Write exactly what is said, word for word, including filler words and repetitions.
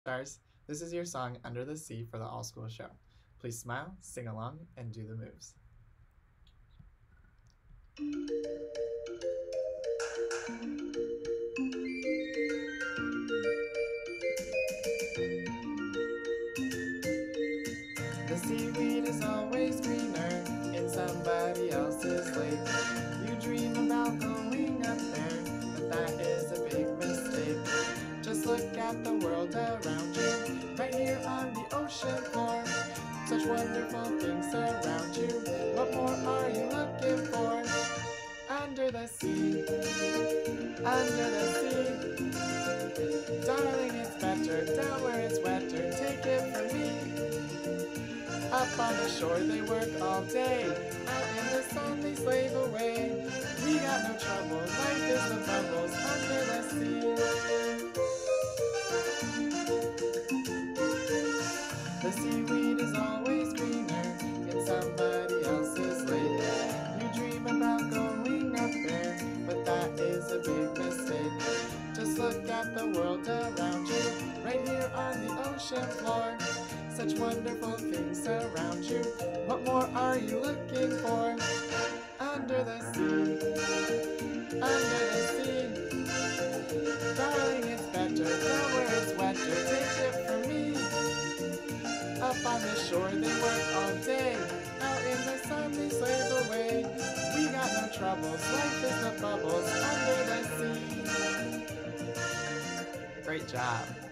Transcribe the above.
Stars, this is your song Under the Sea for the All School Show. Please smile, sing along, and do the moves. The seaweed is always greener in somebody else's lake. You dream about going up there, but that is a big mistake. Just look at the world around you, right here on the ocean floor. Such wonderful things around you. What more are you looking for? Under the sea, under the sea. Darling, it's better down where it's wetter. Take it from me. Up on the shore they work all day, out in the sun they slave away. We got no trouble, life is the bubbles under the sea. The seaweed is always greener in somebody else's lake. You dream about going up there, but that is a big mistake. Just look at the world around you, right here on the ocean floor. Such wonderful things around you. What more are you looking for? Under the sea, under the sea. Darling, it's better down where it's wetter. Take it from me. Up on the shore they work all day, out in the sun they slave away. We got no troubles, life is the bubbles under the sea. Great job.